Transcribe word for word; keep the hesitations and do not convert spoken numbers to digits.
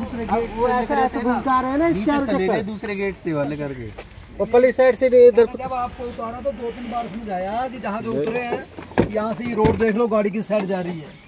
दूसरे गेट वो ऐसा ऐसा घूम के आ रहे हैं ना इस चारों चक्कर, दूसरे गेट से वाले करके। और पली साइड से इधर। जब आपको उतारा तो दो तीन बार समझाया कि जहाँ जो उतरे हैं यहाँ से ये रोड देख लो, गाड़ी की साइड जा रही है।